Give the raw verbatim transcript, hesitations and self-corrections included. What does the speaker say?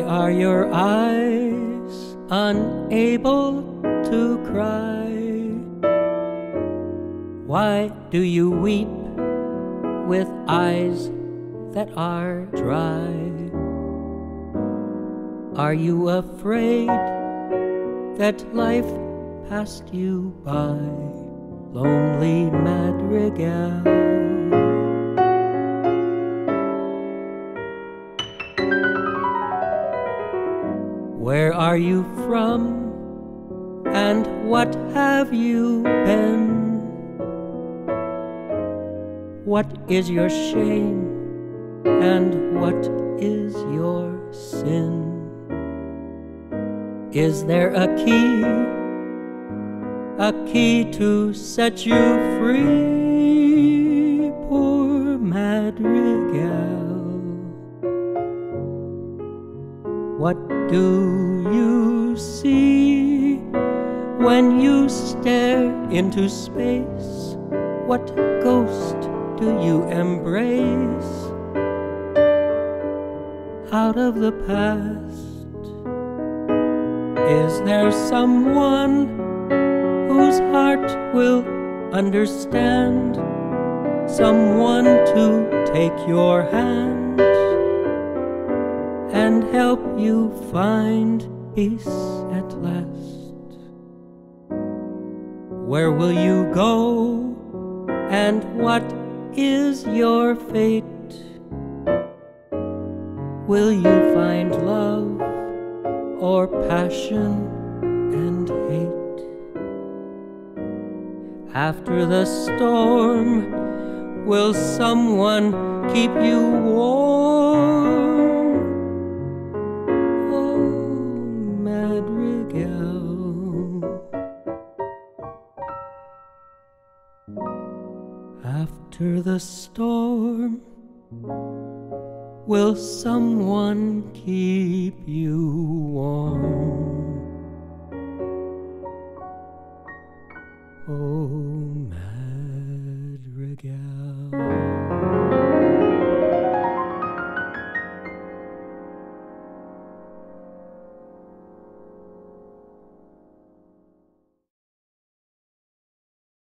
are your eyes unable to cry? Why do you weep with eyes that are dry? Are you afraid that life passed you by, lonely Madrigal? Where are you from, and what have you been? What is your shame, and what is your sin? Is there a key, a key to set you free, poor Madrigal? What do you see when you stare into space? What ghost do you embrace out of the past? Is there someone whose heart will understand? Someone to take your hand and help you find peace at last? Where will you go, and what is your fate? Will you find love or passion and hate? After the storm, will someone keep you warm? Oh, Madrigal. After the storm, will someone keep you warm? Oh, Madrigal.